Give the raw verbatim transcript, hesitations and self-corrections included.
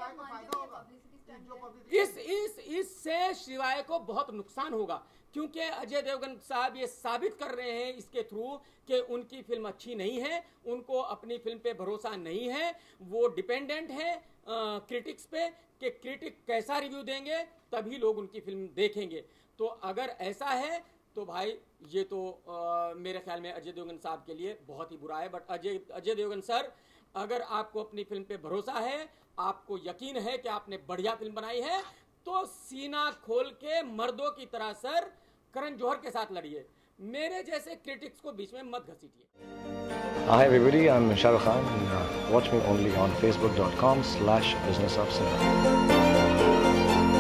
इस इस इससे शिवाय को बहुत नुकसान होगा, क्योंकि अजय देवगन साहब ये साबित कर रहे हैं इसके थ्रू कि उनकी फिल्म अच्छी नहीं है, उनको अपनी फिल्म पे भरोसा नहीं है, वो डिपेंडेंट है क्रिटिक्स पे कि क्रिटिक कैसा रिव्यू देंगे तभी लोग उनकी फिल्म देखेंगे। तो अगर ऐसा है तो भाई ये तो आ, मेरे ख्याल में अजय देवगन साहब के लिए बहुत ही बुरा है। बट अजय अजय देवगन सर, अगर आपको अपनी फिल्म पे भरोसा है, आपको यकीन है कि आपने बढ़िया फिल्म बनाई है, तो सीना खोल के मर्दों की तरह सर करण जौहर के साथ लड़िए, मेरे जैसे क्रिटिक्स को बीच में मत घसीटिए। Hi everybody, I'm Shah Rukh Khan and uh, watch me only on facebook dot com slash business of cinema.